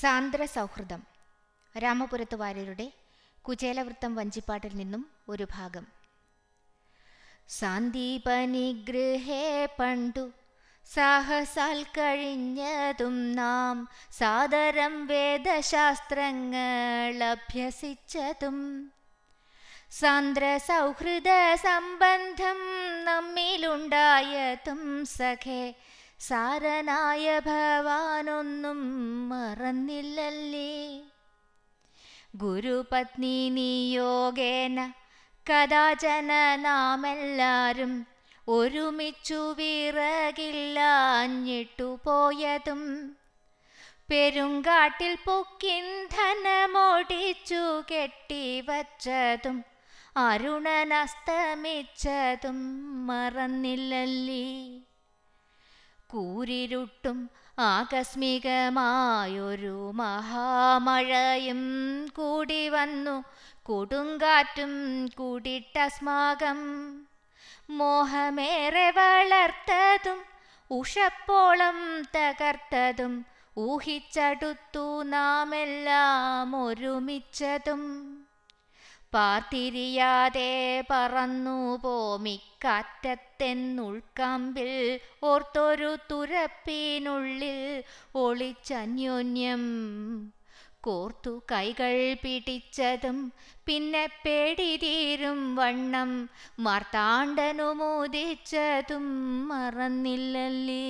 സാന്ദ്ര സൗഹൃദം. രാമപുരത്ത് വാര്യരുടെ കുചേലവൃത്തം വഞ്ചിപ്പാട്ടിൽ നിന്നും ഒരു ഭാഗം. സാന്ദീപനിഗൃഹേ പണ്ടു സാഹസാൽ കഴിഞ്ഞതും നാം സാദരം വേദശാസ്ത്രങ്ങൾ അഭ്യസിച്ചതും സാന്ദ്ര സൗഹൃദ സംബന്ധം നമ്മിലുണ്ടായതും സഖേ സാരനായ ഭവാനൊന്നും മറന്നില്ലല്ലേ. ഗുരുപത്നി നിയോഗേന കഥാചന നാമെല്ലാരും ഒരുമിച്ചു വിറകില്ലാഞ്ഞിട്ടു പോയതും പെരുങ്കാട്ടിൽ പൊക്കിന്ധനമോടിച്ചു കെട്ടിവച്ചതും അരുണനസ്തമിച്ചതും മറന്നില്ലല്ലേ. കൂരിരുട്ടും ആകസ്മികമായൊരു മഹാമഴയും കൂടി വന്നു, കൊടുങ്കാറ്റും കൂടിട്ടസ്മാകം മോഹമേറെ വളർത്തതും ഉഷപ്പോളം തകർത്തതും ഊഹിച്ചടുത്തു നാമെല്ലാം ഒരുമിച്ചതും പാർത്തിരിയാതെ പറന്നു പോമിക്കാറ്റത്തെന്നുൾക്കാമ്പിൽ ഓർത്തൊരു തുരപ്പിനുള്ളിൽ ഒളിച്ചന്യോന്യം കോർത്തു കൈകൾ പിടിച്ചതും പിന്നെ പേടി തീരും വണ്ണം മാർത്താണ്ഡനുമോദിച്ചതും മറന്നില്ലല്ലേ.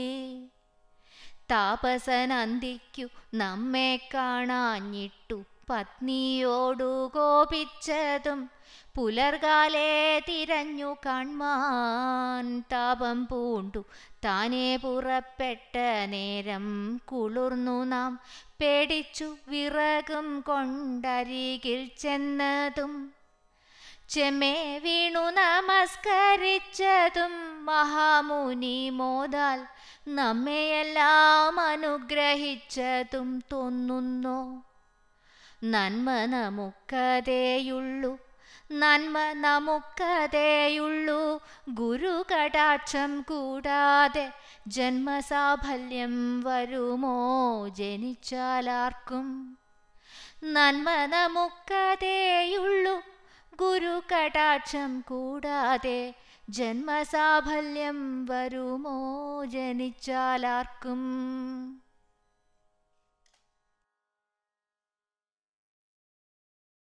താപസനന്ദിക്കു നമ്മെ കാണാഞ്ഞിട്ടു പത്നിയോടു കോപിച്ചതും പുലർകാലേ തിരഞ്ഞു കാൺമാൻ താപം പൂണ്ടു താനേ പുറപ്പെട്ട നേരം കുളിർന്നു നാം പേടിച്ചു വിറകും കൊണ്ടരികിൽ ചെന്നതും ചെമ്മേ വീണു നമസ്കരിച്ചതും മഹാമുനി മോദാൽ നമ്മയെല്ലാം അനുഗ്രഹിച്ചതും തോന്നുന്നു. നന്മ നമുക്കതേയുള്ളൂ, നന്മ നമുക്കതേയുള്ളൂ, ഗുരു കടാക്ഷം കൂടാതെ ജന്മസാഫല്യം വരുമോ ജനിച്ചാലാർക്കും. നന്മ നമുക്കതേയുള്ളൂ, ഗുരു കടാക്ഷം കൂടാതെ ജന്മസാഫല്യം വരുമോ ജനിച്ചാലാർക്കും.